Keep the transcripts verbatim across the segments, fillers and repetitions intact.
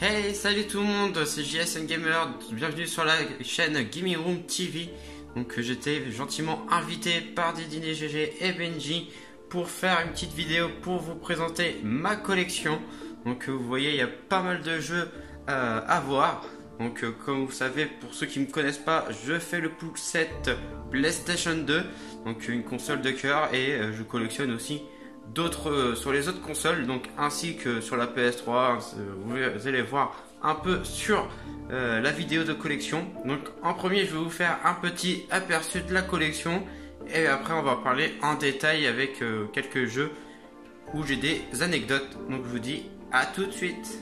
Hey, salut tout le monde, c'est J S N Gamer, bienvenue sur la chaîne Gaming Room T V. Donc j'étais gentiment invité par Didine G G et Benji pour faire une petite vidéo pour vous présenter ma collection. Donc vous voyez, il y a pas mal de jeux euh, à voir. Donc euh, comme vous savez, pour ceux qui ne me connaissent pas, je fais le pool set PlayStation deux, donc une console de cœur, et euh, je collectionne aussi d'autres euh, sur les autres consoles, donc ainsi que sur la P S trois. euh, vous allez voir un peu sur euh, la vidéo de collection. Donc en premier, je vais vous faire un petit aperçu de la collection, et après on va parler en détail avec euh, quelques jeux où j'ai des anecdotes. Donc je vous dis à tout de suite.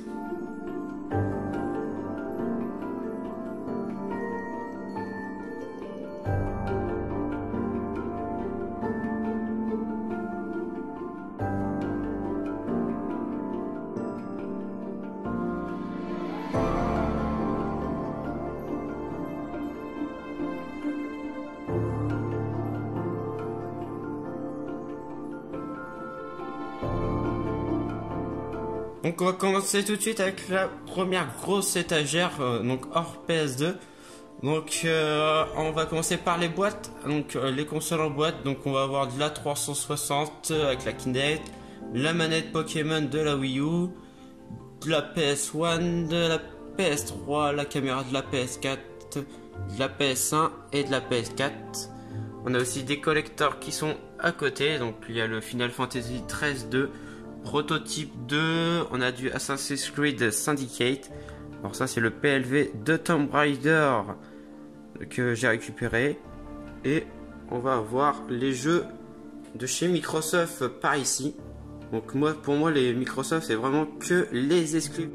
Donc on va commencer tout de suite avec la première grosse étagère, euh, donc hors P S deux. Donc euh, on va commencer par les boîtes, donc euh, les consoles en boîte. Donc on va avoir de la trois cent soixante avec la Kinect, la manette Pokémon de la Wii U, de la P S un, de la P S trois, la caméra de la P S quatre, de la P S un et de la P S quatre. On a aussi des collecteurs qui sont à côté, donc il y a le Final Fantasy treize deux, Prototype deux, on a du Assassin's Creed Syndicate. Alors ça c'est le P L V de Tomb Raider que j'ai récupéré. Et on va avoir les jeux de chez Microsoft par ici. Donc moi, pour moi les Microsoft c'est vraiment que les exclus.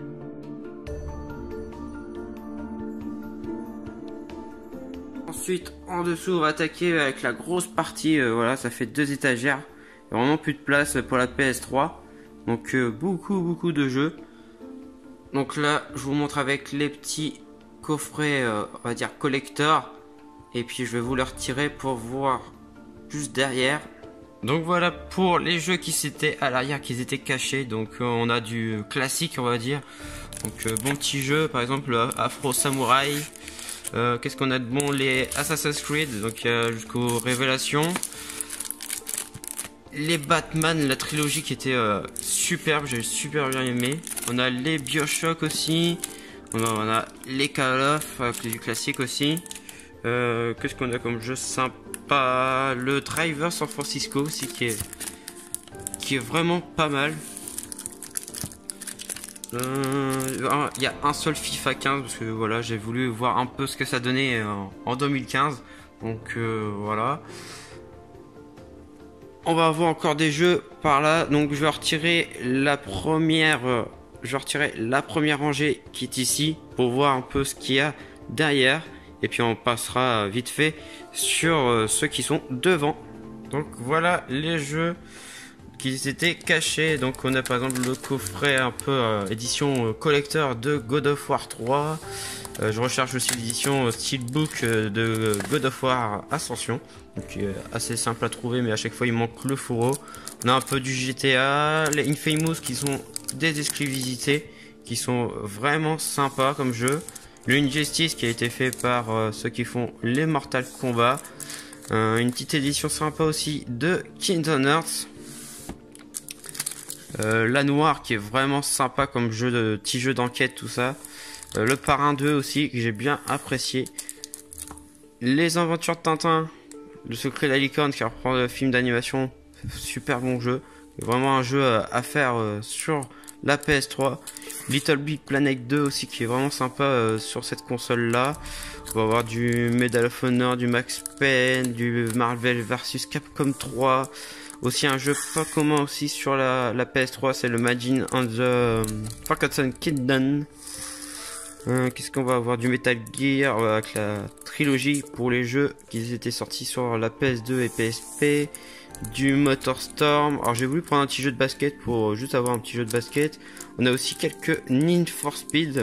Ensuite en dessous on va attaquer avec la grosse partie, euh, voilà, ça fait deux étagères. Il n'y a vraiment plus de place pour la P S trois. Donc euh, beaucoup beaucoup de jeux. Donc là je vous montre avec les petits coffrets, euh, on va dire collector. Et puis je vais vous les retirer pour voir juste derrière. Donc voilà pour les jeux qui étaient à l'arrière, qui étaient cachés. Donc euh, on a du classique, on va dire. Donc euh, bon petit jeu, par exemple euh, Afro Samurai. Euh, Qu'est-ce qu'on a de bon? Les Assassin's Creed, donc euh, jusqu'aux révélations. Les Batman, la trilogie qui était euh, superbe, j'ai super bien aimé. On a les BioShock aussi. On a, on a les Call of, avec les classiques aussi. Euh, Qu'est-ce qu'on a comme jeu sympa? Le Driver San Francisco aussi qui est, qui est vraiment pas mal. Il euh, y a un seul FIFA quinze parce que voilà, j'ai voulu voir un peu ce que ça donnait en, en deux mille quinze. Donc euh, voilà. On va avoir encore des jeux par là, donc je vais retirer la première, euh, je vais retirer la première rangée qui est ici pour voir un peu ce qu'il y a derrière, et puis on passera vite fait sur euh, ceux qui sont devant. Donc voilà les jeux qui étaient cachés. Donc on a par exemple le coffret un peu euh, édition euh, collector de God of War trois. Euh, je recherche aussi l'édition euh, Steelbook euh, de God of War Ascension, donc euh, assez simple à trouver, mais à chaque fois il manque le fourreau. On a un peu du G T A, les Infamous qui sont des exclusivités qui sont vraiment sympas comme jeu. Le Injustice qui a été fait par euh, ceux qui font les Mortal Kombat. Euh, une petite édition sympa aussi de Kingdom Hearts. Euh, la Noire qui est vraiment sympa comme jeu, de petit jeu d'enquête, tout ça. Euh, le Parrain deux aussi que j'ai bien apprécié. Les Aventures de Tintin, le Secret de la Licorne qui reprend le film d'animation, super bon jeu, vraiment un jeu à faire euh, sur la P S trois. Little Big Planet deux aussi qui est vraiment sympa euh, sur cette console là. On va avoir du Medal of Honor, du Max Payne, du Marvel versus Capcom trois. Aussi un jeu pas commun aussi sur la, la P S trois, c'est le Majin and the euh, Forgotten Kingdom. Euh, Qu'est-ce qu'on va avoir? Du Metal Gear euh, avec la trilogie pour les jeux qui étaient sortis sur la P S deux et P S P. Du Motorstorm. Alors j'ai voulu prendre un petit jeu de basket pour juste avoir un petit jeu de basket. On a aussi quelques Need for Speed.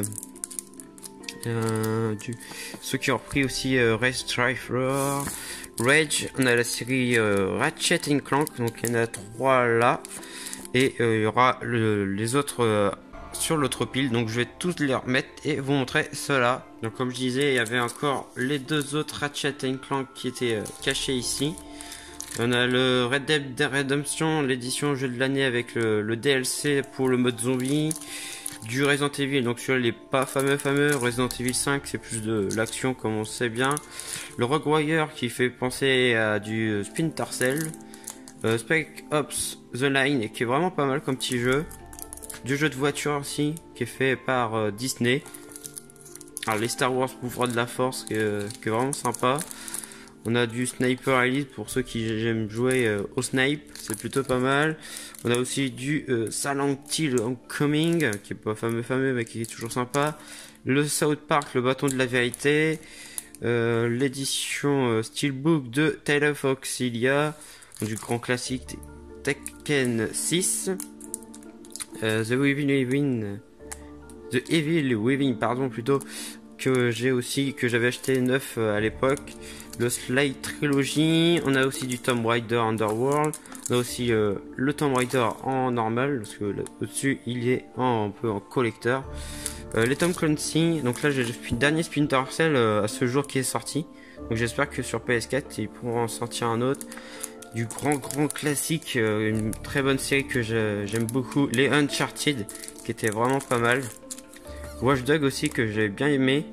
Euh, du, ceux qui ont repris aussi euh, Race Driver, Rage. On a la série euh, Ratchet and Clank, donc il y en a trois là. Et euh, il y aura le, les autres euh, sur l'autre pile. Donc je vais tous les remettre et vous montrer cela. Donc comme je disais, il y avait encore les deux autres Ratchet and Clank qui étaient euh, cachés ici. On a le Red Dead Redemption, l'édition jeu de l'année avec le, le D L C pour le mode zombie. Du Resident Evil, donc celui-là il est pas fameux fameux. Resident Evil cinq c'est plus de l'action comme on sait bien. Le Rogue Warrior qui fait penser à du Splinter Cell. euh, Spec Ops The Line qui est vraiment pas mal comme petit jeu. Du jeu de voiture aussi qui est fait par euh, Disney. Alors les Star Wars Pouvoir de la Force qui est, qui est vraiment sympa. On a du Sniper Elite pour ceux qui aiment jouer euh, au snipe, c'est plutôt pas mal. On a aussi du euh, Silent Hill Homecoming, qui est pas fameux fameux mais qui est toujours sympa. Le South Park, le bâton de la vérité. Euh, L'édition euh, Steelbook de Tale of Auxilia, du grand classique Tekken six. Euh, The Evil Within, The Evil Within, pardon plutôt, que j'ai aussi, que j'avais acheté neuf euh, à l'époque. Le Sly Trilogy, on a aussi du Tomb Raider Underworld, on a aussi euh, le Tomb Raider en normal, parce que au-dessus il est en, un peu en collector. Euh, les Tom Clancy, donc là j'ai le dernier Splinter Cell euh, à ce jour qui est sorti, donc j'espère que sur P S quatre ils pourront en sortir un autre. Du grand grand classique, euh, une très bonne série que j'aime beaucoup, les Uncharted, qui était vraiment pas mal. Watch Dogs aussi que j'ai bien aimé.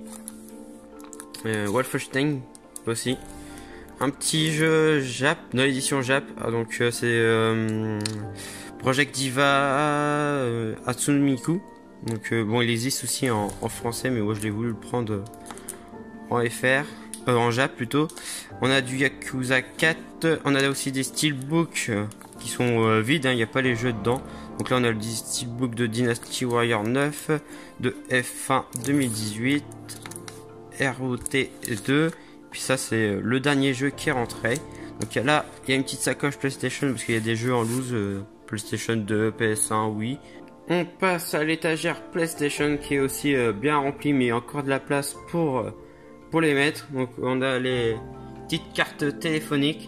Euh, Wolfenstein aussi. Un petit jeu Jap, dans l'édition Jap. Ah, donc euh, c'est euh, Project Diva euh, Atsumiku. Donc euh, bon, il existe aussi en, en français, mais moi je l'ai voulu le prendre en F R, euh, en Jap plutôt. On a du Yakuza quatre. On a aussi des steelbooks euh, qui sont euh, vides, il n'y a pas les jeux dedans. Donc là on a le steelbook de Dynasty Warrior neuf, de F un deux mille dix-huit, R O T deux. Puis ça c'est le dernier jeu qui est rentré. Donc là il y a une petite sacoche PlayStation parce qu'il y a des jeux en loose, euh, PlayStation deux, P S un, oui. On passe à l'étagère PlayStation qui est aussi euh, bien remplie, mais il y a encore de la place pour, euh, pour les mettre. Donc on a les petites cartes téléphoniques.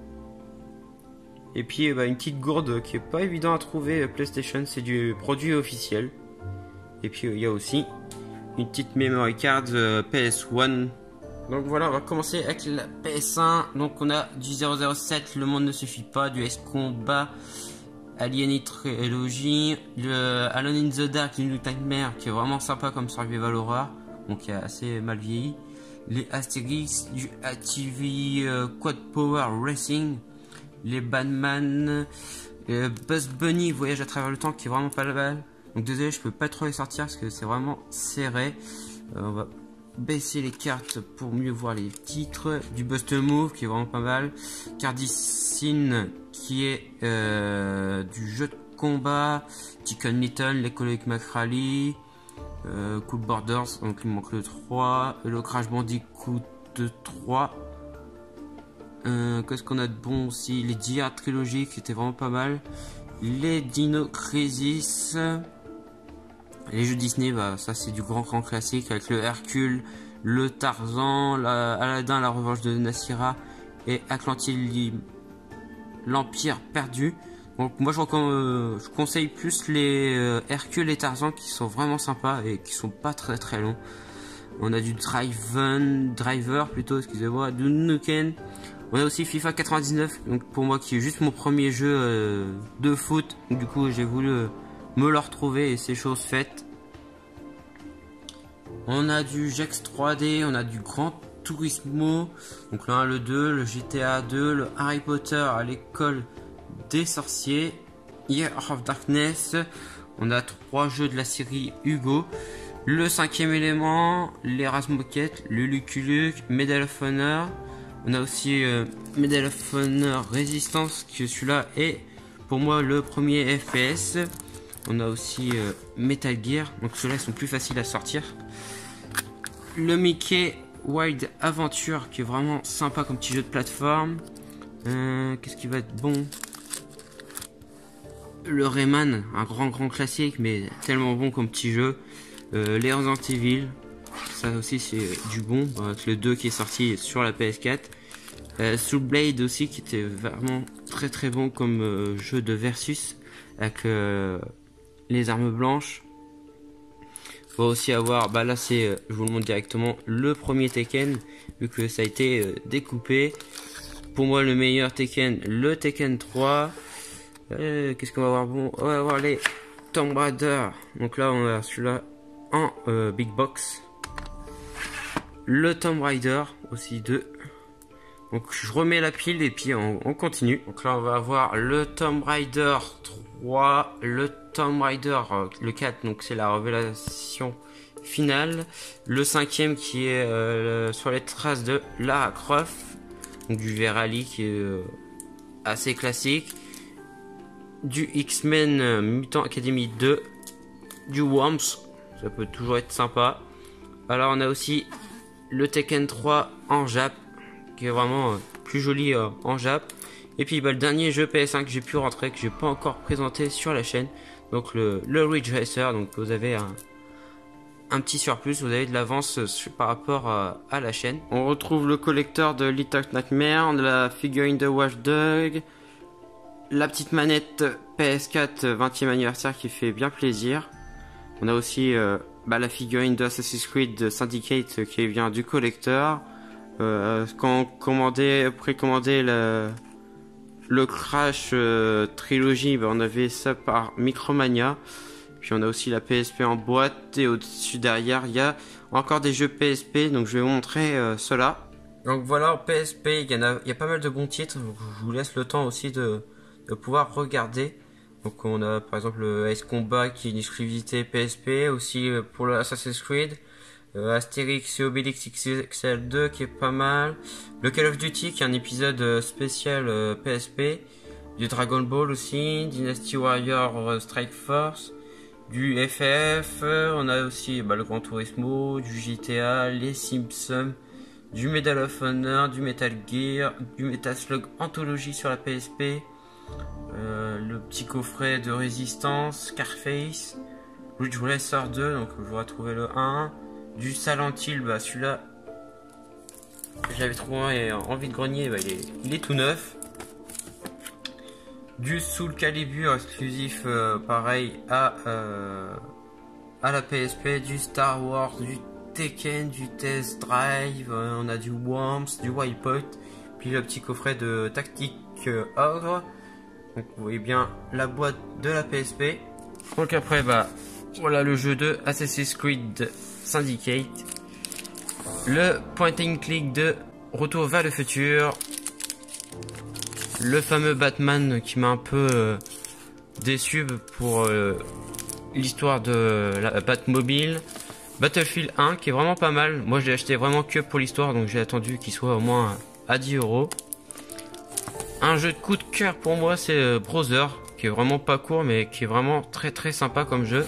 Et puis bah, une petite gourde qui est pas évident à trouver, euh, PlayStation, c'est du produit officiel. Et puis il euh, y a aussi une petite memory card euh, P S un. Donc voilà, on va commencer avec la P S un. Donc on a du zéro zéro sept, Le Monde ne suffit pas, du S-Combat, Alien Trilogy, le Alone in the Dark, New Nightmare, qui est vraiment sympa comme survival horror, donc qui est assez mal vieilli. Les Astérix, du A T V euh, Quad Power Racing, les Batman, euh, Buzz Bunny Voyage à travers le temps, qui est vraiment pas mal. Donc désolé, je peux pas trop les sortir parce que c'est vraiment serré. Euh, on va baisser les cartes pour mieux voir les titres. Du Bust Move qui est vraiment pas mal. Cardicine qui est euh, du jeu de combat. Chicken Little, l'écologique McRally, euh, Cool Borders, donc il manque le trois. Le Crash Bandicoot trois. Euh, Qu'est-ce qu'on a de bon aussi? Les D R Trilogy qui étaient vraiment pas mal. Les Dino Crisis. Les jeux Disney, bah, ça c'est du grand grand classique avec le Hercule, le Tarzan, la Aladdin, la revanche de Nasira et Atlantide, l'Empire perdu. Donc moi je, euh, je conseille plus les euh, Hercule et Tarzan qui sont vraiment sympas et qui sont pas très très longs. On a du Driven, Driver plutôt, excusez-moi, du Nuken. On a aussi FIFA quatre-vingt-dix-neuf, donc pour moi qui est juste mon premier jeu euh, de foot. Donc, du coup j'ai voulu euh, me le retrouver et c'est chose faite. On a du Gex trois D, on a du Gran Turismo, donc le un, le deux, le G T A deux, le Harry Potter à l'école des sorciers, Year of Darkness, on a trois jeux de la série Hugo, le cinquième élément, les Razmoket, le Lucky Luke, Medal of Honor, on a aussi euh, Medal of Honor Resistance, qui celui-là est pour moi le premier F P S. On a aussi euh, Metal Gear, donc ceux-là sont plus faciles à sortir. Le Mickey Wild Adventure qui est vraiment sympa comme petit jeu de plateforme. Euh, Qu'est-ce qui va être bon? Le Rayman, un grand grand classique mais tellement bon comme petit jeu. Euh, les Resident Evil, ça aussi c'est du bon, avec le deux qui est sorti sur la P S quatre. Euh, Soul Blade aussi qui était vraiment très très bon comme euh, jeu de versus avec euh, les armes blanches. On va aussi avoir, bah là c'est, euh, je vous le montre directement, le premier Tekken, vu que ça a été euh, découpé. Pour moi le meilleur Tekken, le Tekken trois. Euh, Qu'est-ce qu'on va avoir? Bon, on va avoir les Tomb Raider. Donc là on a celui-là en euh, big box. Le Tomb Raider aussi deux. Donc je remets la pile et puis on, on continue. Donc là on va avoir le Tomb Raider trois, le Tomb Raider euh, le quatre, donc c'est la révélation finale. Le cinquième qui est euh, sur les traces de Lara Croft, donc du Verali qui est euh, assez classique. Du X-Men euh, Mutant Academy deux, du Worms, ça peut toujours être sympa. Alors on a aussi le Tekken trois en Jap, qui est vraiment euh, plus joli euh, en Jap. Et puis bah, le dernier jeu P S un que j'ai pu rentrer, que j'ai pas encore présenté sur la chaîne, donc le, le Ridge Racer. Donc vous avez un, un petit surplus, vous avez de l'avance euh, par rapport euh, à la chaîne. On retrouve le collecteur de Little Nightmare, de la figurine de Watch Dogs, la petite manette P S quatre vingtième anniversaire qui fait bien plaisir. On a aussi euh, bah, la figurine de Assassin's Creed de Syndicate qui vient du collecteur. Euh, quand on commandait, précommandait le, le Crash euh, trilogie, bah, on avait ça par Micromania. Puis on a aussi la P S P en boîte et au-dessus derrière il y a encore des jeux P S P, donc je vais vous montrer euh, cela. Donc voilà, en P S P il y en a, il y a pas mal de bons titres, donc je vous laisse le temps aussi de, de pouvoir regarder. Donc on a par exemple le Ace Combat qui est une exclusivité P S P, aussi pour le Assassin's Creed. Euh, Astérix et Obélix X X L deux qui est pas mal. Le Call of Duty qui est un épisode spécial euh, P S P. Du Dragon Ball aussi. Dynasty Warrior euh, Strike Force. Du F F. Euh, on a aussi bah, le Gran Turismo. Du G T A. Les Simpsons. Du Medal of Honor. Du Metal Gear. Du Metal Slug Anthologie sur la P S P. Euh, le petit coffret de Résistance. Scarface. Ridge Racer deux. Donc je vais retrouver le un. Du Silent Hill, bah celui-là j'avais trouvé envie de grenier, bah, il, est, il est tout neuf. Du Soul Calibur exclusif euh, pareil à, euh, à la P S P, du Star Wars, du Tekken, du Test Drive, euh, on a du Worms, du Wipeout, puis le petit coffret de Tactique euh, Ogre. Donc vous voyez bien la boîte de la P S P. Donc après bah voilà le jeu de Assassin's Creed Syndicate, le point and click de Retour vers le futur, le fameux Batman qui m'a un peu euh, déçu pour euh, l'histoire de la Batmobile, Battlefield un qui est vraiment pas mal. Moi je l'ai acheté vraiment que pour l'histoire, donc j'ai attendu qu'il soit au moins à dix euros. Un jeu de coup de cœur pour moi c'est euh, Brother, qui est vraiment pas court mais qui est vraiment très très sympa comme jeu.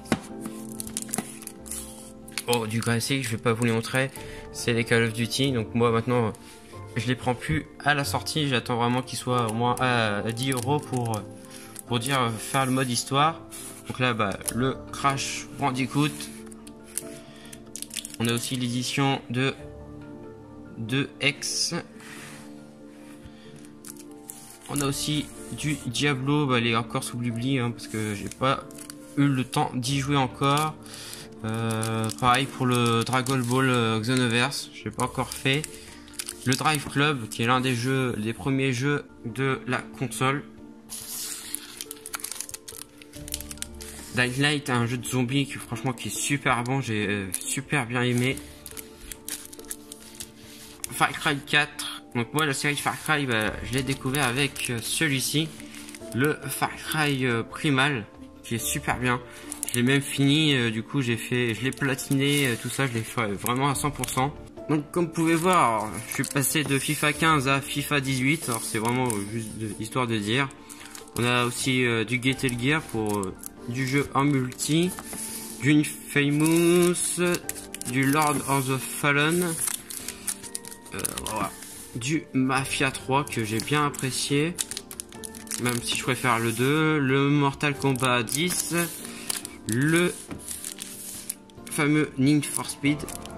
Oh, du classique, je vais pas vous les montrer, c'est les Call of Duty. Donc moi maintenant je les prends plus à la sortie, j'attends vraiment qu'ils soient au moins à dix euros pour, pour dire faire le mode histoire. Donc là bah le Crash Bandicoot. On a aussi l'édition de de X. On a aussi du Diablo, bah, elle est encore sous l'oubli hein, parce que j'ai pas eu le temps d'y jouer encore. Euh, pareil pour le Dragon Ball euh, Xenoverse, je l'ai pas encore fait. Le Drive Club qui est l'un des jeux, des premiers jeux de la console. Dying Light, un jeu de zombies qui franchement qui est super bon, j'ai euh, super bien aimé. Far Cry quatre, donc moi la série Far Cry bah, je l'ai découvert avec euh, celui-ci, le Far Cry euh, Primal qui est super bien. Je l'ai même fini, euh, du coup j'ai fait, je l'ai platiné, euh, tout ça, je l'ai fait vraiment à cent pour cent. Donc comme vous pouvez voir, alors, je suis passé de FIFA quinze à FIFA dix-huit, alors c'est vraiment euh, juste de, histoire de dire. On a aussi euh, du Guilty Gear pour euh, du jeu en multi, du Infamous, du Lord of the Fallen, euh, voilà. Du Mafia trois que j'ai bien apprécié, même si je préfère le deux, le Mortal Kombat dix, le fameux Need for Speed.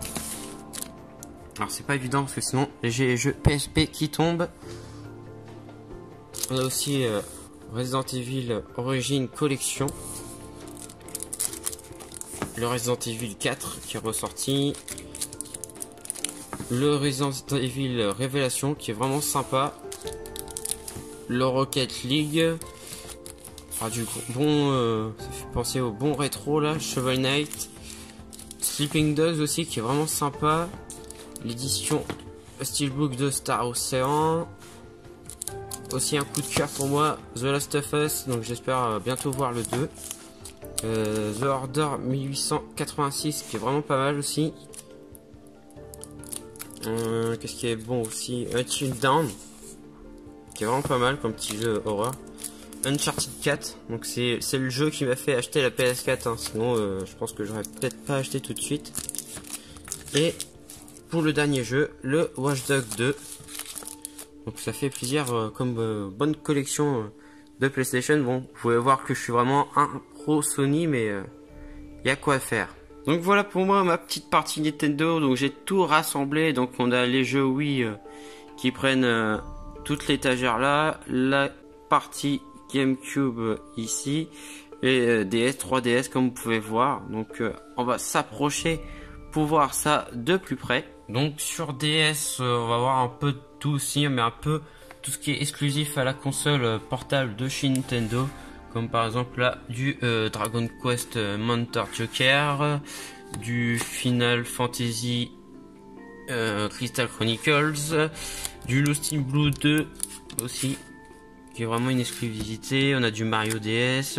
Alors c'est pas évident parce que sinon j'ai les jeux P S P qui tombent. On a aussi euh, Resident Evil Origin Collection. le Resident Evil quatre qui est ressorti. Le Resident Evil Révélation qui est vraiment sympa. Le Rocket League. Ah, du coup, bon, euh, ça fait penser au bon rétro là. Shovel Knight. Sleeping Dogs aussi qui est vraiment sympa. L'édition Steelbook de Star Ocean. Aussi un coup de cœur pour moi, The Last of Us, donc j'espère bientôt voir le deux. Euh, The Order mille huit cent quatre-vingt-six qui est vraiment pas mal aussi. Euh, Qu'est-ce qui est bon aussi? Until Dawn qui est vraiment pas mal comme petit jeu horreur. Uncharted quatre, donc c'est le jeu qui m'a fait acheter la P S quatre, hein. Sinon euh, je pense que j'aurais peut-être pas acheté tout de suite. Et pour le dernier jeu, le Watch Dogs deux. Donc ça fait plaisir euh, comme euh, bonne collection euh, de PlayStation. Bon, vous pouvez voir que je suis vraiment un pro Sony, mais il euh, y a quoi faire. Donc voilà pour moi ma petite partie Nintendo. Donc j'ai tout rassemblé. Donc on a les jeux Wii euh, qui prennent euh, toute l'étagère là, la partie GameCube euh, ici, et euh, D S, trois D S comme vous pouvez voir. Donc euh, on va s'approcher pour voir ça de plus près. Donc sur D S, euh, on va voir un peu de tout aussi, mais un peu tout ce qui est exclusif à la console portable de chez Nintendo, comme par exemple là du euh, Dragon Quest euh, Monster Joker, du Final Fantasy euh, Crystal Chronicles, du Lost in Blue deux aussi, qui est vraiment une exclusivité. On a du Mario D S,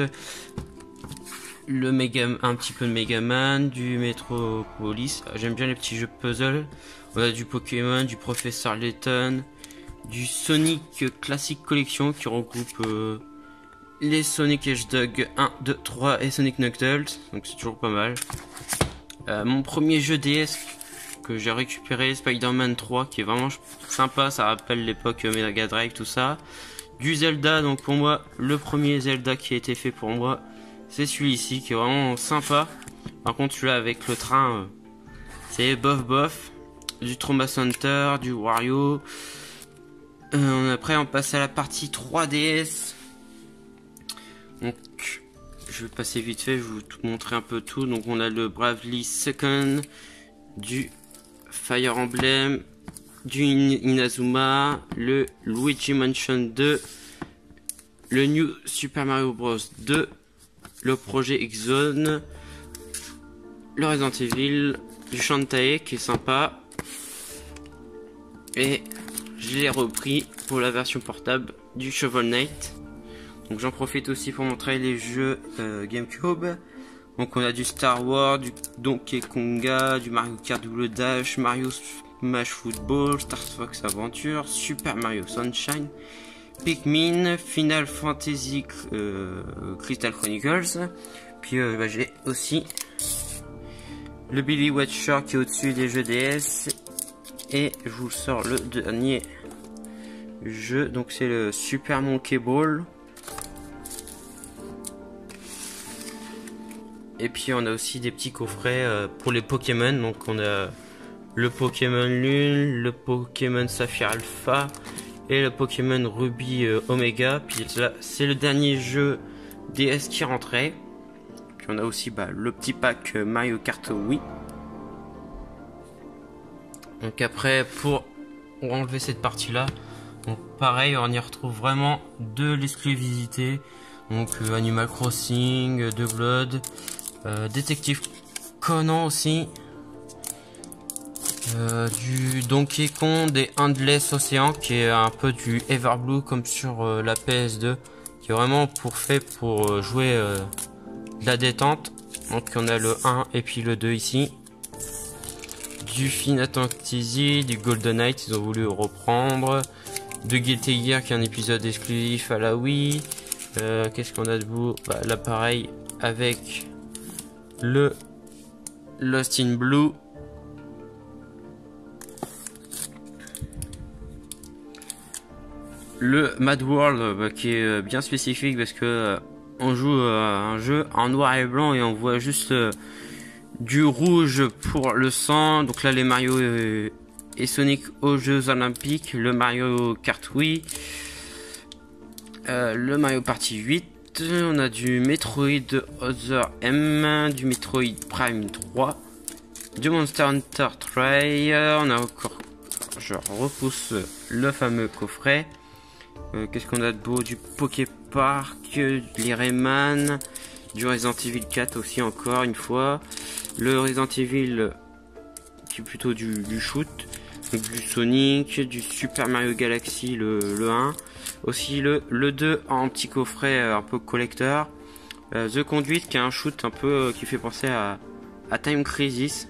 le Mega, un petit peu de Mega Man, du Metropolis. J'aime bien les petits jeux puzzle. On a du Pokémon, du Professeur Layton, du Sonic Classic Collection qui regroupe euh, les Sonic Hedgehog un, deux, trois et Sonic Knuckles. Donc c'est toujours pas mal. Euh, mon premier jeu D S que j'ai récupéré, Spider-Man trois, qui est vraiment sympa. Ça rappelle l'époque Mega Drive, tout ça. Du Zelda, donc pour moi, le premier Zelda qui a été fait pour moi, c'est celui-ci qui est vraiment sympa. Par contre celui-là avec le train, euh, c'est bof bof. Du Trauma Center, du Wario. Euh, après on passe à la partie trois D S. Donc je vais passer vite fait, je vais vous tout montrer un peu tout. Donc on a le Bravely Second, du Fire Emblem, du Inazuma, le Luigi Mansion deux, le New Super Mario Bros deux, le projet X-Zone, le Resident Evil, du Shantae qui est sympa, et je l'ai repris pour la version portable du Shovel Knight. Donc j'en profite aussi pour montrer les jeux euh, GameCube. Donc on a du Star Wars, du Donkey Konga, du Mario Kart Double Dash, Mario Smash Football, Star Fox Adventure, Super Mario Sunshine, Pikmin, Final Fantasy euh, Crystal Chronicles. Puis euh, bah, j'ai aussi le Billy Watcher qui est au-dessus des jeux D S. Et je vous sors le dernier jeu, donc c'est le Super Monkey Ball. Et puis on a aussi des petits coffrets euh, pour les Pokémon. Donc on a le Pokémon Lune, le Pokémon Saphir Alpha et le Pokémon Ruby euh, Omega. Puis là c'est le dernier jeu D S qui rentrait. Puis on a aussi bah, le petit pack euh, Mario Kart Wii. Donc après pour enlever cette partie là, donc pareil on y retrouve vraiment de l'exclusivité. Donc euh, Animal Crossing, euh, The Blood, euh, Détective Conan aussi, euh, du Donkey Kong, des Endless Ocean qui est un peu du Everblue comme sur euh, la P S deux, qui est vraiment pour fait pour euh, jouer euh, de la détente. Donc on a le un et puis le deux ici. Du Final Fantasy, du Golden Knight, ils ont voulu reprendre. De Guilty Gear qui est un épisode exclusif à la Wii. Euh, Qu'est-ce qu'on a debout? Bah, là pareil avec le Lost in Blue. Le Mad World bah, qui est bien spécifique parce que euh, on joue euh, un jeu en noir et blanc et on voit juste euh, du rouge pour le sang. Donc là les Mario euh, et Sonic aux Jeux Olympiques, le Mario Kart Wii, euh, le Mario Party huit, on a du Metroid Other M, du Metroid Prime trois, du Monster Hunter Trail, on a encore, je repousse le fameux coffret. Euh, Qu'est-ce qu'on a de beau? Du Poképark, du Rayman, du Resident Evil quatre aussi encore une fois, le Resident Evil qui est plutôt du, du shoot, donc du Sonic, du Super Mario Galaxy le, le un, aussi le, le deux en petit coffret euh, un peu collector, euh, The Conduit qui est un shoot un peu euh, qui fait penser à, à Time Crisis.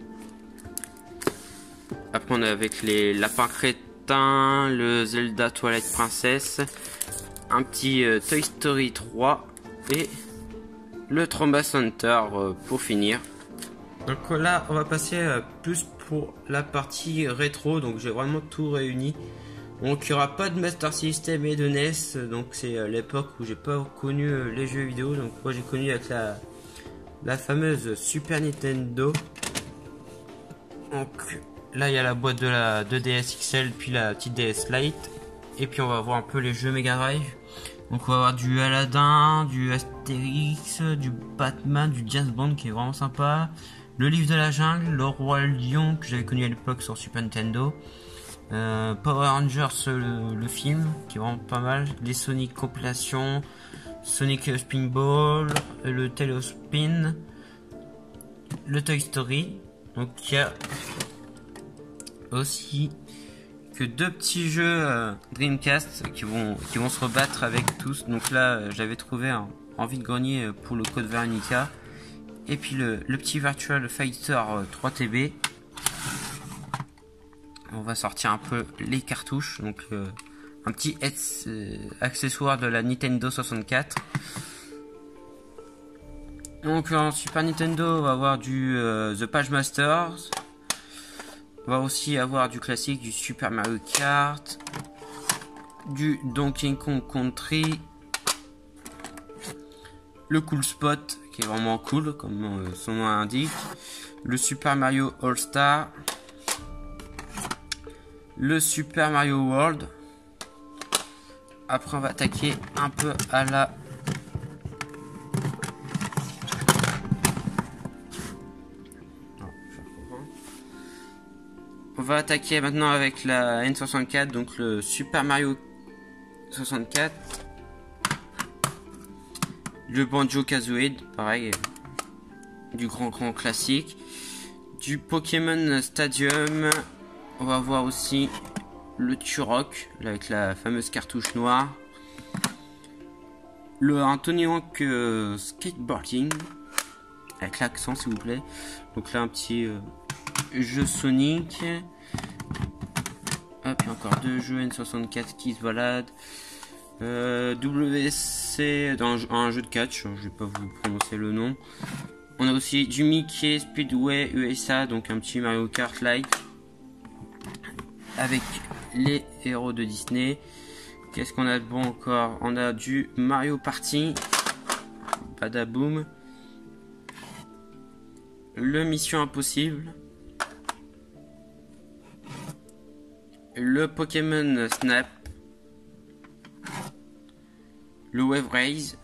Après on est avec les lapins crétins, le Zelda Twilight Princess, un petit euh, Toy Story trois et le Tromba Center euh, pour finir. Donc euh, là on va passer euh, plus pour la partie rétro, donc j'ai vraiment tout réuni. Donc il n'y aura pas de Master System et de N E S, donc c'est euh, l'époque où j'ai pas connu euh, les jeux vidéo, donc moi j'ai connu avec la, la fameuse Super Nintendo. Donc là il y a la boîte de la deux D S X L puis la petite D S Lite, et puis on va voir un peu les jeux Mega Drive. Donc on va avoir du Aladdin, du Astérix, du Batman, du James Bond qui est vraiment sympa, le Livre de la Jungle, le Roi Lion que j'avais connu à l'époque sur Super Nintendo, euh, Power Rangers le, le film qui est vraiment pas mal, les Sonic compilations, Sonic Spinball, le Telespin, le Toy Story. Donc il y a aussi que deux petits jeux euh, Dreamcast qui vont qui vont se rebattre avec tous. Donc là euh, j'avais trouvé un, en vide-grenier euh, pour le Code Veronica, et puis le, le petit Virtual Fighter euh, trois T B. On va sortir un peu les cartouches, donc euh, un petit euh, accessoire de la Nintendo soixante-quatre. Donc en Super Nintendo on va avoir du euh, The Page Masters. On va aussi avoir du classique, du Super Mario Kart, du Donkey Kong Country, le Cool Spot qui est vraiment cool comme euh, son nom l'indique, le Super Mario All Star, le Super Mario World. Après on va attaquer un peu à la On va attaquer maintenant avec la N soixante-quatre, donc le Super Mario soixante-quatre, le Banjo-Kazooie, pareil, du grand grand classique, du Pokémon Stadium. On va voir aussi le Turok avec la fameuse cartouche noire, le Anthony Hawk euh, Skateboarding avec l'accent s'il vous plaît. Donc là un petit euh, jeu Sonic. Hop, il y a encore deux jeux N soixante-quatre qui se baladent. Euh, W C dans un jeu de catch, je vais pas vous prononcer le nom. On a aussi du Mickey Speedway U S A, donc un petit Mario Kart like avec les héros de Disney. Qu'est-ce qu'on a de bon encore? On a du Mario Party, badaboom, le Mission Impossible, le Pokémon Snap, le Wave Race,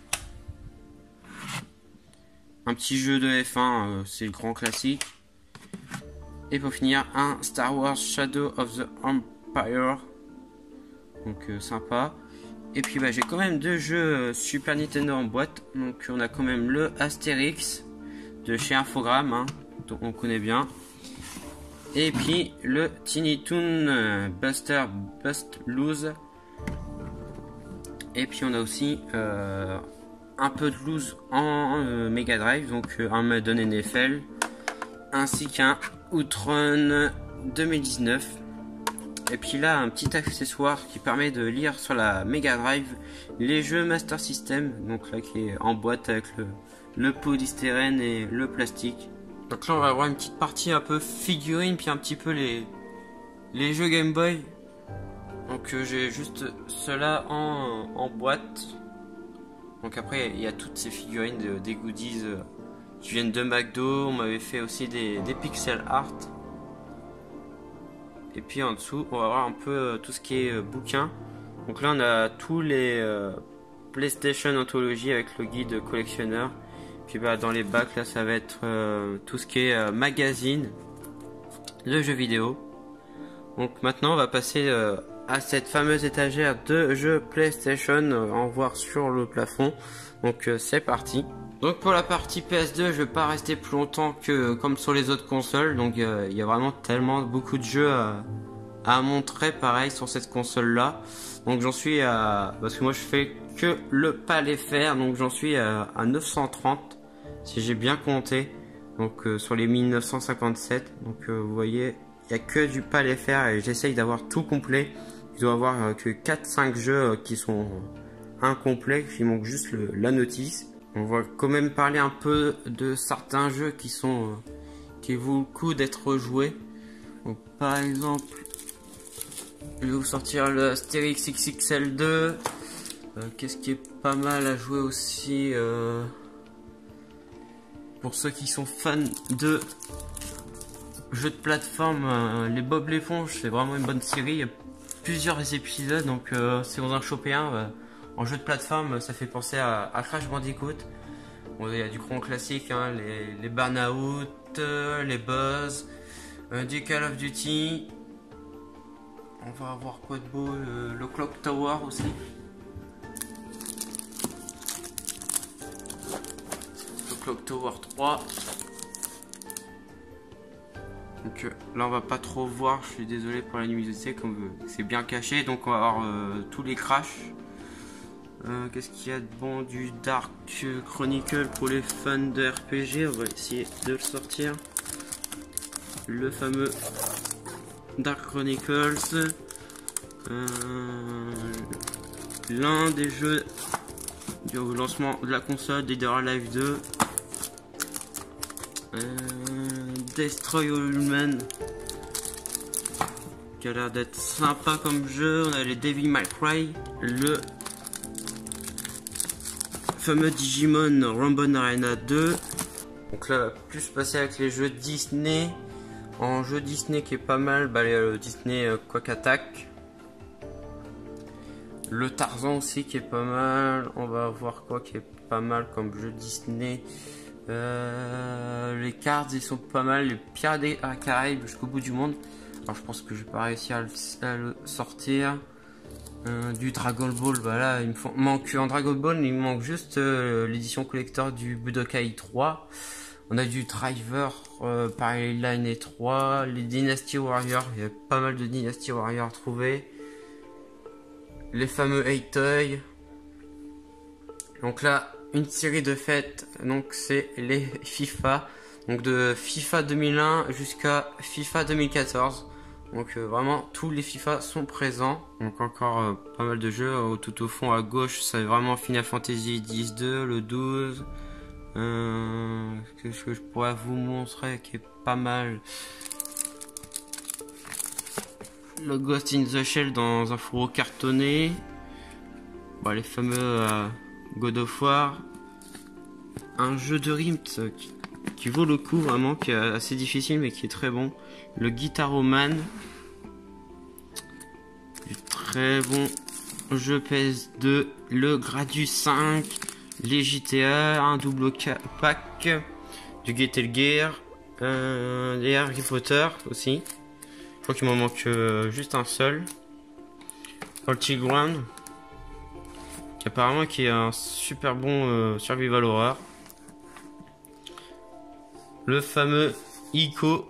un petit jeu de F un, euh, c'est le grand classique, et pour finir un Star Wars Shadow of the Empire, donc euh, sympa. Et puis bah, j'ai quand même deux jeux euh, Super Nintendo en boîte, donc on a quand même le Astérix de chez Infogrames, hein, dont on connaît bien. Et puis le Tiny Toon Buster Bust Loose. Et puis on a aussi euh, un peu de loose en euh, Mega Drive, donc euh, un Madden N F L, ainsi qu'un Outrun deux mille dix-neuf. Et puis là un petit accessoire qui permet de lire sur la Mega Drive les jeux Master System, donc là qui est en boîte avec le, le polystyrène et le plastique. Donc là on va avoir une petite partie un peu figurine, puis un petit peu les, les jeux Game Boy. Donc euh, j'ai juste cela en, en boîte. Donc après il y a toutes ces figurines, de, des goodies euh, qui viennent de McDo. On m'avait fait aussi des, des pixel art. Et puis en dessous on va avoir un peu euh, tout ce qui est euh, bouquin. Donc là on a tous les, euh, PlayStation Anthology avec le guide collectionneur. Puis bah dans les bacs là ça va être euh, tout ce qui est euh, magazine, le jeu vidéo. Donc maintenant on va passer euh, à cette fameuse étagère de jeux PlayStation, euh, en voir sur le plafond. Donc euh, c'est parti. Donc pour la partie P S deux, je vais pas rester plus longtemps que comme sur les autres consoles. Donc euh, il y a vraiment tellement beaucoup de jeux à, à montrer pareil sur cette console là. Donc j'en suis à, parce que moi je fais que le palais fer, donc j'en suis à, à neuf cent trente si j'ai bien compté. Donc euh, sur les mille neuf cent cinquante-sept. Donc euh, vous voyez, il y a que du palais fer et j'essaye d'avoir tout complet. Il doit y avoir euh, que quatre cinq jeux euh, qui sont euh, incomplets, il manque juste le, la notice. On va quand même parler un peu de certains jeux qui sont euh, qui vaut le coup d'être joués. Donc, par exemple, je vais vous sortir le Astérix X X L deux. Euh, Qu'est-ce qui est pas mal à jouer aussi, euh, pour ceux qui sont fans de jeux de plateforme, euh, les Bob l'éponge, c'est vraiment une bonne série. Il y a plusieurs épisodes, donc euh, si vous en chopez un euh, en jeu de plateforme, ça fait penser à, à Crash Bandicoot. Bon, il y a du grand classique, hein, les, les Burnout, euh, les Buzz, euh, du Call of Duty. On va avoir quoi de beau, le, le Clock Tower aussi. Le Clock Tower trois. Donc euh, là on va pas trop voir, je suis désolé pour la luminosité, comme euh, c'est bien caché. Donc on va avoir euh, tous les crashs. Euh, Qu'est-ce qu'il y a de bon? Du Dark Chronicle pour les fans de R P G, on va essayer de le sortir. Le fameux Dark Chronicles, euh, l'un des jeux du lancement de la console, Dead or Alive deux, euh, Destroy All Human, qui a l'air d'être sympa comme jeu. On a les Devil May Cry, le fameux Digimon Rainbow Arena deux. Donc là, on va plus se passer avec les jeux Disney. En jeu Disney qui est pas mal, bah, le Disney euh, Quack Attack. Le Tarzan aussi qui est pas mal. On va voir quoi qui est pas mal comme jeu Disney. Euh, les cards ils sont pas mal. Les Pirates des Caraïbes jusqu'au bout du monde. Alors je pense que je vais pas réussir à le, à le sortir. Euh, du Dragon Ball, voilà, il me faut, manque en Dragon Ball, il me manque juste euh, l'édition collector du Budokai trois. On a du Driver, euh, pareil, Line et trois, les Dynasty Warriors, il y a pas mal de Dynasty Warriors trouvés. Les fameux Toy. Donc là, une série de fêtes, donc c'est les FIFA, donc de FIFA deux mille un jusqu'à FIFA deux mille quatorze. Donc euh, vraiment tous les FIFA sont présents. Donc encore euh, pas mal de jeux. Euh, tout au fond à gauche, c'est vraiment Final Fantasy dix deux, le douze. Euh, Qu'est-ce que je pourrais vous montrer qui est pas mal? Le Ghost in the Shell dans un fourreau cartonné. Bon, les fameux euh, God of War. Un jeu de Rimt qui, qui vaut le coup vraiment, qui est assez difficile mais qui est très bon. Le Guitaroman. Du très bon jeu P S deux. Le Gradius cinq. Les G T A, un double pack, du Guetter Gear, euh, les Harry Potter aussi. Je crois qu'il m'en manque euh, juste un seul. Holty Ground, apparemment qui est un super bon euh, survival horror. Le fameux Ico.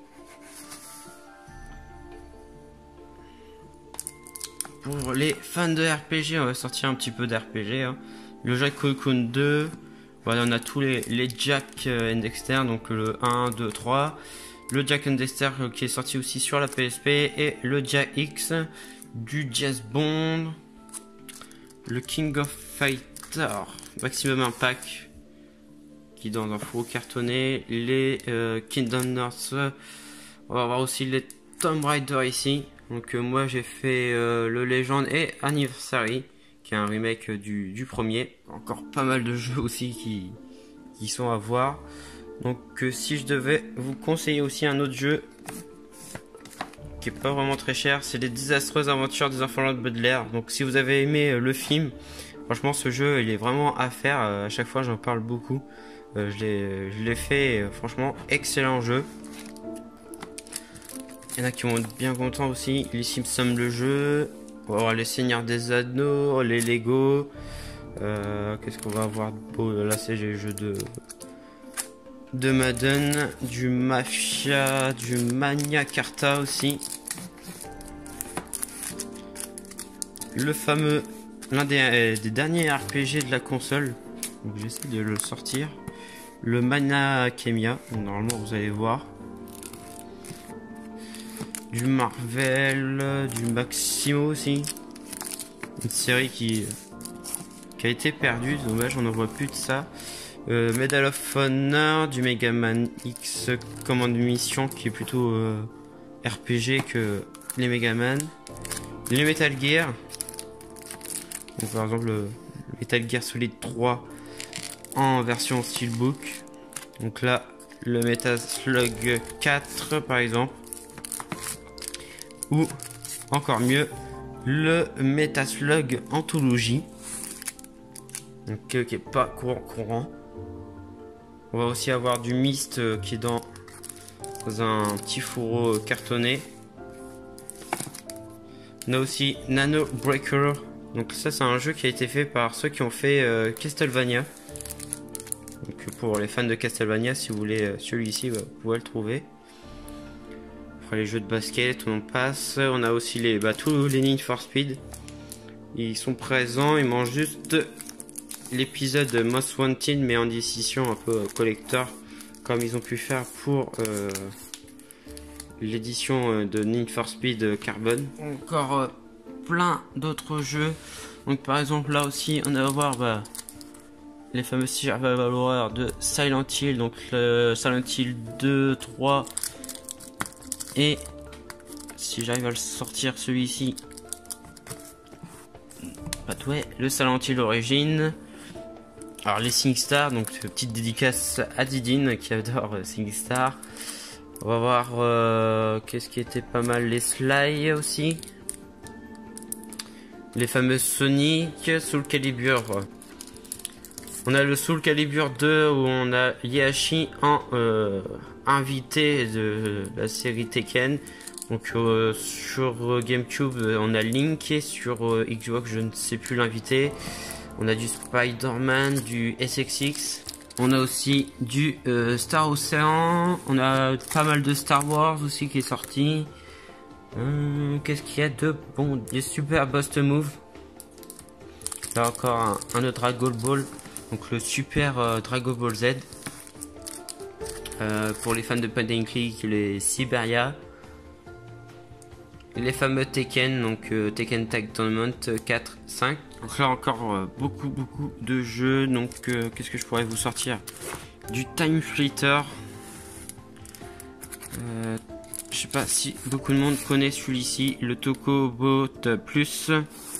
Pour les fans de R P G, on va sortir un petit peu d'R P G. Hein. Le Jack Cocoon deux, voilà, on a tous les, les Jack and Dexter, donc le un, deux, trois. Le Jack and Dexter qui est sorti aussi sur la P S P, et le Jack X, du Jazz Bond, le King of Fighter, Maximum Impact, qui est dans un fourreau cartonné, les euh, Kingdom Hearts, on va voir aussi les Tomb Raider ici. Donc euh, moi j'ai fait euh, le Legend et Anniversary, qui est un remake du, du premier. Encore pas mal de jeux aussi qui, qui sont à voir. Donc euh, si je devais vous conseiller aussi un autre jeu qui est pas vraiment très cher, c'est les désastreuses aventures des enfants de Baudelaire. Donc si vous avez aimé euh, le film, Franchement, ce jeu, il est vraiment à faire. Euh, à chaque fois, j'en parle beaucoup. Euh, je l'ai fait. Euh, franchement, excellent jeu. Il y en a qui vont être bien contents aussi. Les Simpsons, le jeu. On va avoir les Seigneurs des Anneaux, les Lego. Euh, Qu'est-ce qu'on va avoir de beau? Là, c'est les jeux de de Madden, du Mafia, du Magna Carta aussi. Le fameux, l'un des, des derniers R P G de la console. Donc j'essaie de le sortir. Le Mana Kemia. Normalement, vous allez voir. Du Marvel, du Maximo aussi. Une série qui, qui a été perdue. Dommage, on n'en voit plus de ça. Euh, Medal of Honor, du Mega Man X Command Mission qui est plutôt euh, R P G que les Mega Man. Les Metal Gear. Donc, par exemple le Metal Gear Solid trois en version Steelbook. Donc là le Metal Slug quatre par exemple. Ou encore mieux le Metal Slug Anthology. Donc euh, qui est pas courant courant. On va aussi avoir du Myst euh, qui est dans, dans un petit fourreau cartonné. On a aussi Nano Breaker. Donc ça c'est un jeu qui a été fait par ceux qui ont fait euh, Castlevania. Donc pour les fans de Castlevania, si vous voulez euh, celui-ci, bah, vous pouvez le trouver. Après les jeux de basket, on en passe. On a aussi les, bah, tous les Need for Speed. Ils sont présents, ils mangent juste l'épisode Most Wanted mais en décision un peu collector comme ils ont pu faire pour euh, l'édition de Need for Speed Carbon. Encore euh, plein d'autres jeux. Donc par exemple là aussi on va voir bah, les fameux survival horror de Silent Hill, donc le Silent Hill deux, trois et si j'arrive à le sortir celui-ci, bah ouais, le Silent Hill Origin. Alors les SingStar, donc petite dédicace à Didine qui adore euh, SingStar. On va voir euh, qu'est-ce qui était pas mal, les Sly aussi. Les fameux Sonic, Soul Calibur. On a le Soul Calibur deux où on a Yashi en euh, invité de la série Tekken. Donc euh, sur GameCube on a Link et sur euh, Xbox je ne sais plus l'invité. On a du Spider-Man, du S X X. On a aussi du euh, Star Ocean. On a pas mal de Star Wars aussi qui est sorti. Hum, Qu'est-ce qu'il y a de bon? Des Super Bust Move. Là encore un, un autre Dragon Ball. Donc le Super euh, Dragon Ball Z. Euh, pour les fans de Point and Click, les Siberia. Les fameux Tekken, donc euh, Tekken Tag Tournament quatre, cinq. Donc là encore euh, beaucoup beaucoup de jeux. Donc euh, qu'est-ce que je pourrais vous sortir? Du Time Flitter. Euh, je sais pas si beaucoup de monde connaît celui-ci. Le Tokobot Plus.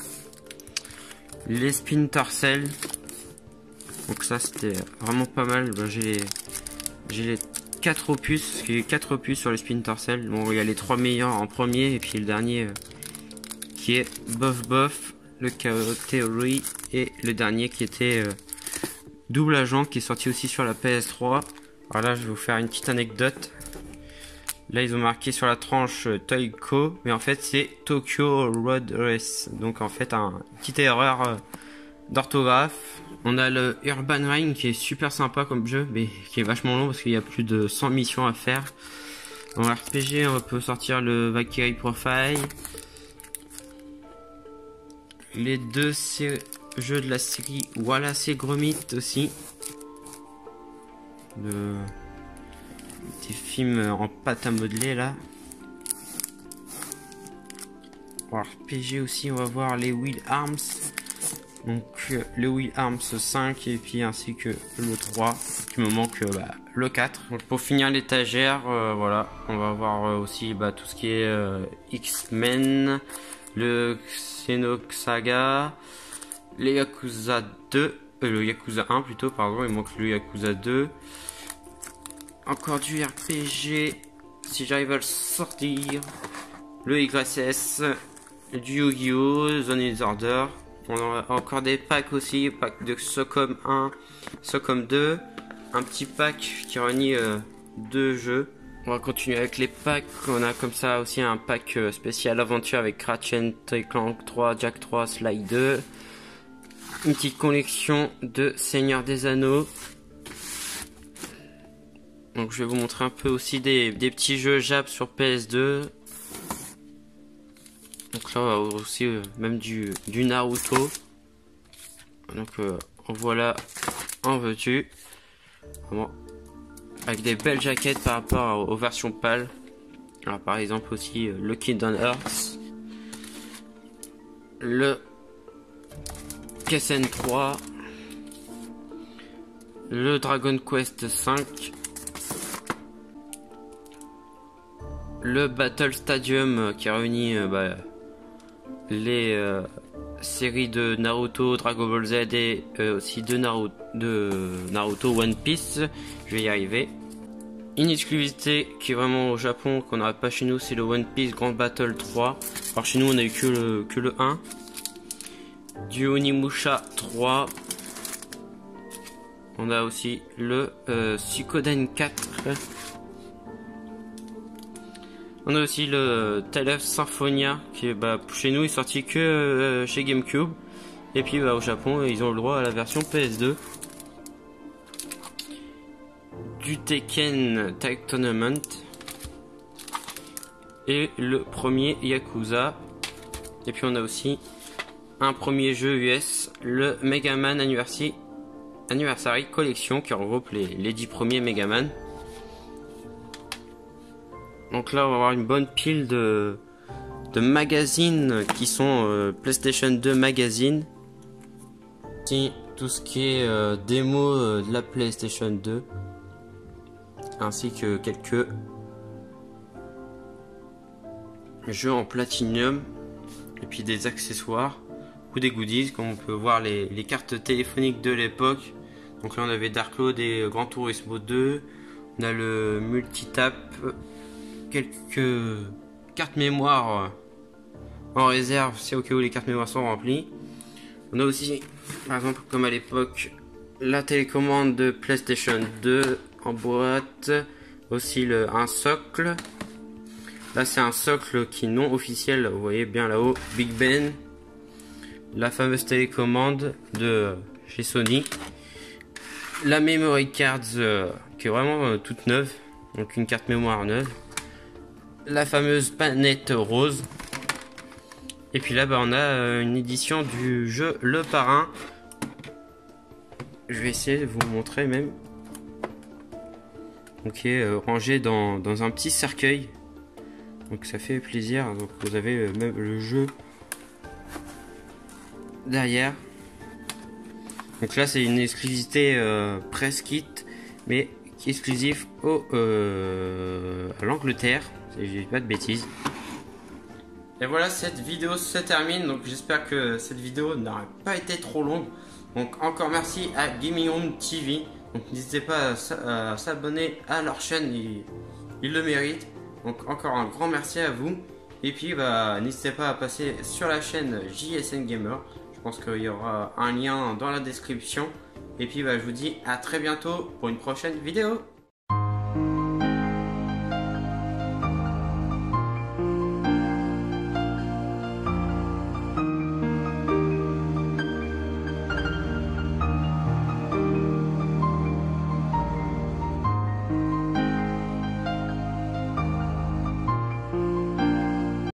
Les Splinter Cell. Donc ça c'était vraiment pas mal. Ben, j'ai les j'ai les quatre opus, il y a quatre opus sur les Splinter Cell. Bon, il y a les trois meilleurs en premier et puis le dernier euh, qui est Bof Bof, le Chaos Theory et le dernier qui était euh, Double Agent qui est sorti aussi sur la P S trois. Alors là je vais vous faire une petite anecdote. Là ils ont marqué sur la tranche euh, Toyco mais en fait c'est Tokyo Road Race. Donc en fait un, une petite erreur euh, d'orthographe. On a le Urban Reign qui est super sympa comme jeu, mais qui est vachement long parce qu'il y a plus de cent missions à faire. En R P G, on peut sortir le Valkyrie Profile. Les deux jeux de la série Wallace et Gromit aussi. Le... Des films en pâte à modeler là. En R P G aussi, on va voir les Will Arms. Donc euh, le Will Arms cinq et puis ainsi que le trois. Il me manque euh, bah, le quatre. Donc, pour finir l'étagère, euh, voilà, on va voir euh, aussi bah, tout ce qui est euh, X-Men, le Xenosaga, les Yakuza deux, euh, le Yakuza un plutôt, pardon, il manque le Yakuza deux. Encore du R P G, si j'arrive à le sortir, le Y S, du Yu-Gi-Oh, Zone Order. On a encore des packs aussi, pack de Socom un, Socom deux, un petit pack qui réunit euh, deux jeux. On va continuer avec les packs. On a comme ça aussi un pack euh, spécial aventure avec Ratchet and Clank trois, Jack trois, Sly deux. Une petite collection de Seigneur des Anneaux. Donc je vais vous montrer un peu aussi des, des petits jeux Jap sur P S deux. Donc là on va avoir aussi euh, même du, du Naruto. Donc euh, en voilà, en veux-tu. Vraiment avec des belles jaquettes par rapport aux versions pâles. Alors par exemple aussi euh, le Kingdom Hearts, le K S N trois, le Dragon Quest cinq, le Battle Stadium euh, qui réunit euh, bah, les euh, séries de Naruto, Dragon Ball Z et euh, aussi de Naruto, de Naruto One Piece. Je vais y arriver. Une exclusivité qui est vraiment au Japon qu'on n'aura pas chez nous, c'est le One Piece Grand Battle trois. Alors chez nous on a eu que le, que le un. Du Onimusha trois. On a aussi le euh, Suikoden quatre. On a aussi le Tale of Symphonia qui bah, chez nous est sorti que euh, chez GameCube. Et puis bah, au Japon ils ont le droit à la version P S deux. Du Tekken Tag Tournament. Et le premier Yakuza. Et puis on a aussi un premier jeu U S, le Mega Man Anniversary, Anniversary Collection qui regroupe les, les dix premiers Mega Man. Donc là on va avoir une bonne pile de, de magazines qui sont euh, PlayStation deux magazines. Tout ce qui est euh, démo euh, de la PlayStation deux. Ainsi que quelques jeux en platinum. Et puis des accessoires ou des goodies comme on peut voir les, les cartes téléphoniques de l'époque. Donc là on avait Dark Cloud et Gran Turismo deux. On a le multitap, quelques cartes mémoire en réserve, c'est au cas où les cartes mémoire sont remplies. On a aussi par exemple comme à l'époque la télécommande de PlayStation deux en boîte, aussi le, un socle. Là c'est un socle qui est non officiel, vous voyez bien là-haut, Big Ben. La fameuse télécommande de chez Sony. La memory card euh, qui est vraiment euh, toute neuve, donc une carte mémoire neuve. La fameuse manette rose. Et puis là bah, on a euh, une édition du jeu Le Parrain. Je vais essayer de vous montrer même. Ok, euh, rangé dans, dans un petit cercueil. Donc ça fait plaisir. Donc vous avez euh, même le jeu derrière. Donc là c'est une exclusivité euh, press kit, mais qui est exclusif au euh, à l'Angleterre. Si je dis pas de bêtises. Et voilà, cette vidéo se termine. Donc j'espère que cette vidéo n'aura pas été trop longue. Donc encore merci à Gaming Home T V. Donc n'hésitez pas à s'abonner à leur chaîne, ils, ils le méritent. Donc encore un grand merci à vous. Et puis bah, n'hésitez pas à passer sur la chaîne J S N Gamer. Je pense qu'il y aura un lien dans la description. Et puis bah, je vous dis à très bientôt pour une prochaine vidéo.